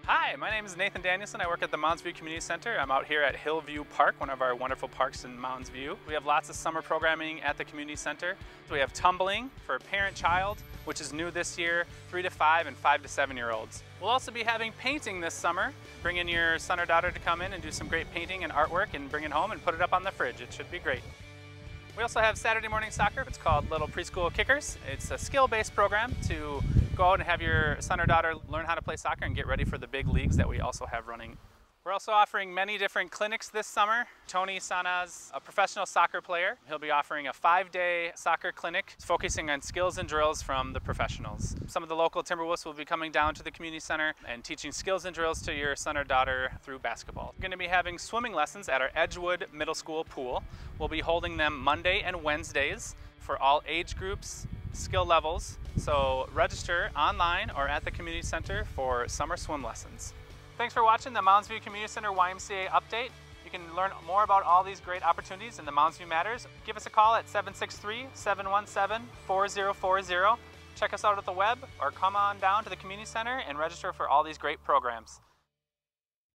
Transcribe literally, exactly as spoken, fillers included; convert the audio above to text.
Hi, my name is Nathan Danielson. I work at the Mounds View Community Center. I'm out here at Hillview Park, one of our wonderful parks in Mounds View. We have lots of summer programming at the community center. We have tumbling for parent-child, which is new this year, three to five and five to seven year olds. We'll also be having painting this summer. Bring in your son or daughter to come in and do some great painting and artwork and bring it home and put it up on the fridge. It should be great. We also have Saturday morning soccer. It's called Little Preschool Kickers. It's a skill-based program to go out and have your son or daughter learn how to play soccer and get ready for the big leagues that we also have running. We're also offering many different clinics this summer. Tony Sanneh's a professional soccer player. He'll be offering a five-day soccer clinic focusing on skills and drills from the professionals. Some of the local Timberwolves will be coming down to the community center and teaching skills and drills to your son or daughter through basketball. We're going to be having swimming lessons at our Edgewood Middle School pool. We'll be holding them Monday and Wednesdays for all age groups, skill levels. So register online or at the community center for summer swim lessons. Thanks for watching the Mounds View Community Center Y M C A update. You can learn more about all these great opportunities in the Mounds View Matters. Give us a call at seven six three, seven one seven, four zero four zero. Check us out at the web or come on down to the community center and register for all these great programs.